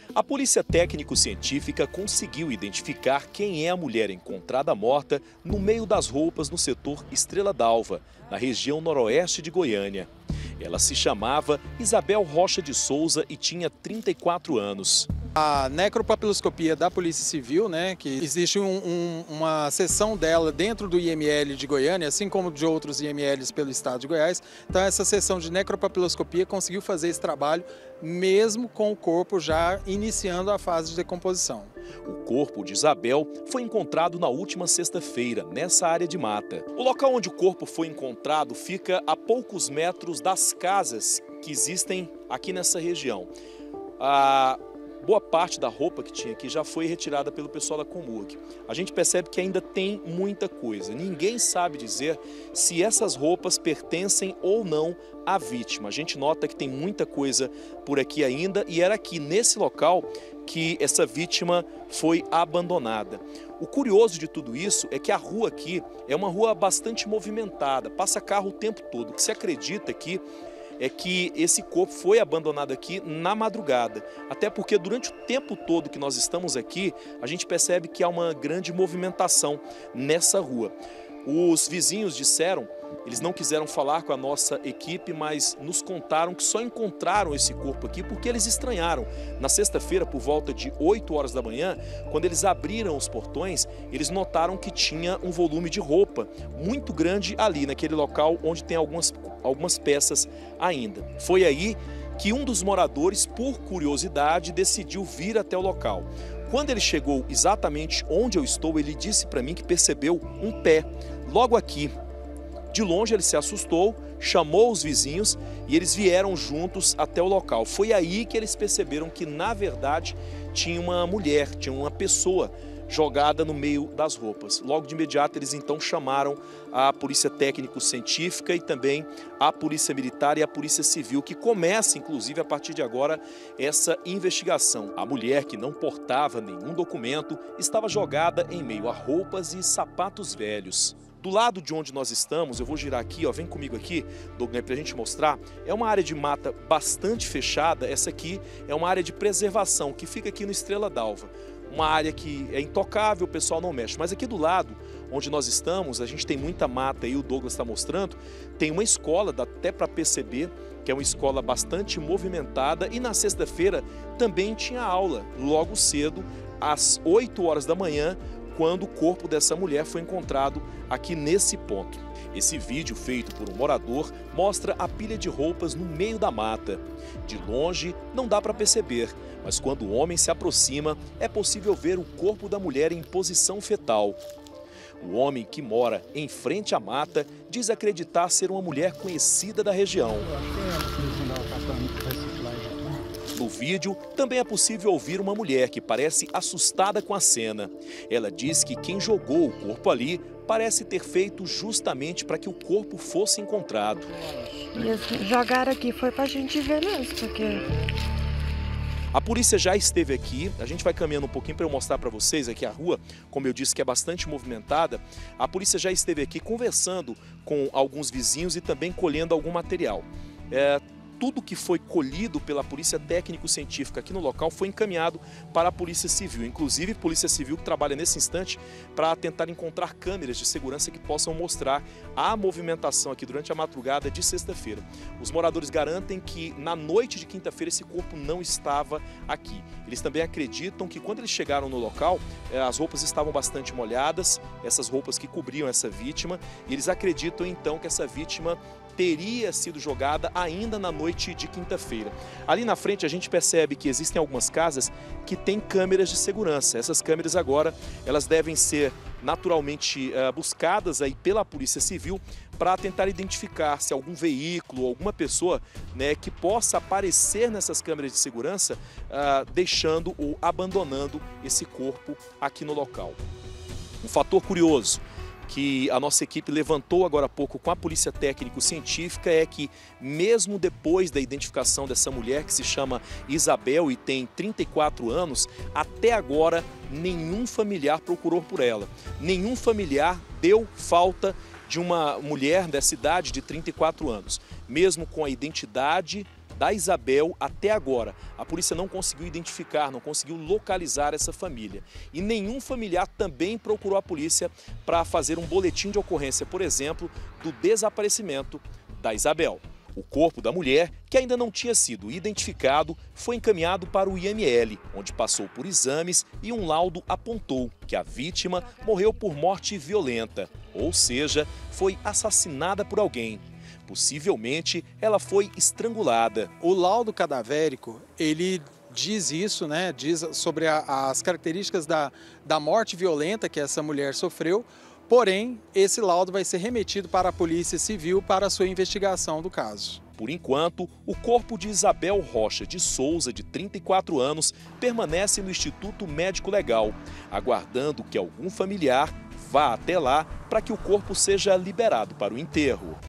A polícia técnico-científica conseguiu identificar quem é a mulher encontrada morta no meio das roupas no setor Estrela d'Alva, na região noroeste de Goiânia. Ela se chamava Isabel Rocha de Souza e tinha 34 anos. A necropapiloscopia da Polícia Civil, que existe uma seção dela dentro do IML de Goiânia, assim como de outros IMLs pelo estado de Goiás. Então essa seção de necropapiloscopia conseguiu fazer esse trabalho mesmo com o corpo já iniciando a fase de decomposição. O corpo de Isabel foi encontrado na última sexta-feira, nessa área de mata. O local onde o corpo foi encontrado fica a poucos metros das casas que existem aqui nessa região. Boa parte da roupa que tinha aqui já foi retirada pelo pessoal da Comurg. A gente percebe que ainda tem muita coisa. Ninguém sabe dizer se essas roupas pertencem ou não à vítima. A gente nota que tem muita coisa por aqui ainda e era aqui nesse local que essa vítima foi abandonada. O curioso de tudo isso é que a rua aqui é uma rua bastante movimentada, passa carro o tempo todo. O que se acredita aqui é que esse corpo foi abandonado aqui na madrugada. Até porque durante o tempo todo que nós estamos aqui, a gente percebe que há uma grande movimentação nessa rua. Os vizinhos disseram, eles não quiseram falar com a nossa equipe, mas nos contaram que só encontraram esse corpo aqui porque eles estranharam. Na sexta-feira, por volta de 8 horas da manhã, quando eles abriram os portões, eles notaram que tinha um volume de roupa muito grande ali, naquele local onde tem algumas peças ainda. Foi aí que um dos moradores, por curiosidade, decidiu vir até o local. Quando ele chegou exatamente onde eu estou, ele disse para mim que percebeu um pé logo aqui. De longe ele se assustou, chamou os vizinhos e eles vieram juntos até o local. Foi aí que eles perceberam que, na verdade, tinha uma mulher, tinha uma pessoa jogada no meio das roupas. Logo de imediato eles então chamaram a Polícia Técnico-Científica e também a Polícia Militar e a Polícia Civil, que começa inclusive a partir de agora essa investigação. A mulher, que não portava nenhum documento, estava jogada em meio a roupas e sapatos velhos. Do lado de onde nós estamos, eu vou girar aqui, vem comigo aqui, Douglas, para a gente mostrar, é uma área de mata bastante fechada. Essa aqui é uma área de preservação que fica aqui no Estrela d'Alva. Uma área que é intocável, o pessoal não mexe. Mas aqui do lado, onde nós estamos, a gente tem muita mata e o Douglas está mostrando, tem uma escola, dá até para perceber que é uma escola bastante movimentada, e na sexta-feira também tinha aula, logo cedo, às 8 horas da manhã, quando o corpo dessa mulher foi encontrado aqui nesse ponto. Esse vídeo, feito por um morador, mostra a pilha de roupas no meio da mata. De longe não dá para perceber, mas quando o homem se aproxima, é possível ver o corpo da mulher em posição fetal. O homem, que mora em frente à mata, diz acreditar ser uma mulher conhecida da região. No vídeo, também é possível ouvir uma mulher que parece assustada com a cena. Ela diz que quem jogou o corpo ali parece ter feito justamente para que o corpo fosse encontrado. Eles jogaram aqui, foi para a gente ver mesmo, porque... A polícia já esteve aqui, a gente vai caminhando um pouquinho para eu mostrar para vocês aqui a rua, como eu disse, que é bastante movimentada. A polícia já esteve aqui conversando com alguns vizinhos e também colhendo algum material. Tudo que foi colhido pela Polícia Técnico-Científica aqui no local foi encaminhado para a Polícia Civil. Inclusive, Polícia Civil que trabalha nesse instante para tentar encontrar câmeras de segurança que possam mostrar a movimentação aqui durante a madrugada de sexta-feira. Os moradores garantem que na noite de quinta-feira esse corpo não estava aqui. Eles também acreditam que quando eles chegaram no local, as roupas estavam bastante molhadas, essas roupas que cobriam essa vítima, e eles acreditam então que essa vítima teria sido jogada ainda na noite de quinta-feira. Ali na frente a gente percebe que existem algumas casas que têm câmeras de segurança. Essas câmeras agora, elas devem ser naturalmente buscadas aí pela Polícia Civil para tentar identificar se algum veículo ou alguma pessoa, que possa aparecer nessas câmeras de segurança, deixando ou abandonando esse corpo aqui no local. Um fator curioso que a nossa equipe levantou agora há pouco com a Polícia Técnico-Científica é que, mesmo depois da identificação dessa mulher, que se chama Isabel e tem 34 anos, até agora nenhum familiar procurou por ela. Nenhum familiar deu falta de uma mulher dessa idade de 34 anos. Mesmo com a identidade da Isabel, até agora, a polícia não conseguiu identificar, não conseguiu localizar essa família. E nenhum familiar também procurou a polícia para fazer um boletim de ocorrência, por exemplo, do desaparecimento da Isabel. O corpo da mulher, que ainda não tinha sido identificado, foi encaminhado para o IML, onde passou por exames e um laudo apontou que a vítima morreu por morte violenta, ou seja, foi assassinada por alguém. Possivelmente, ela foi estrangulada. O laudo cadavérico, ele diz isso, né? Diz sobre as características da morte violenta que essa mulher sofreu, porém, esse laudo vai ser remetido para a Polícia Civil para a sua investigação do caso. Por enquanto, o corpo de Isabel Rocha de Souza, de 34 anos, permanece no Instituto Médico Legal, aguardando que algum familiar vá até lá para que o corpo seja liberado para o enterro.